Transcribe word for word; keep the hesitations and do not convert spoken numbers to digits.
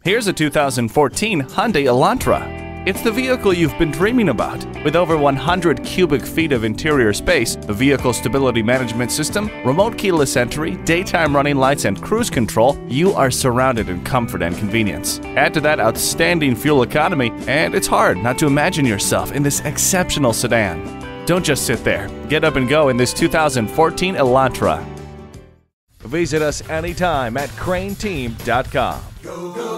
Here's a two thousand fourteen Hyundai Elantra. It's the vehicle you've been dreaming about. With over one hundred cubic feet of interior space, a vehicle stability management system, remote keyless entry, daytime running lights, and cruise control, you are surrounded in comfort and convenience. Add to that outstanding fuel economy, and it's hard not to imagine yourself in this exceptional sedan. Don't just sit there. Get up and go in this two thousand fourteen Elantra. Visit us anytime at crain team dot com. Go, go.